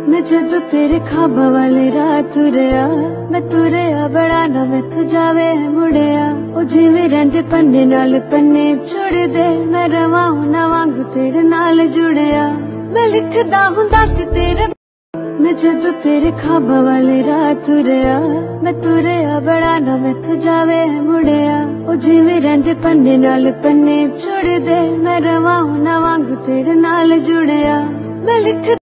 मैं जदों तेरे ख्वाबां वाली राह तुरिया, मैं तुरिया बड़ा ना मैथों जावे मुड़िया। ओ जिवें रहिंदे पन्ने नाल पन्ने जुड़ दे, मैं रवां उन्हां वांगू तेरे नाल जुड़िया। मैं लिखदा हुंदा सी तेरे, मैं जदों तेरे ख्वाबां वाली राह तुरिया, मैं तुरिया बड़ा ना मैथों जावे मुड़िया। ओ जिवें रहिंदे पन्ने नाल पन्ने जुड़ दे, मैं रवां उन्हां वांगू तेरे नाल जुड़िया। मैं लिख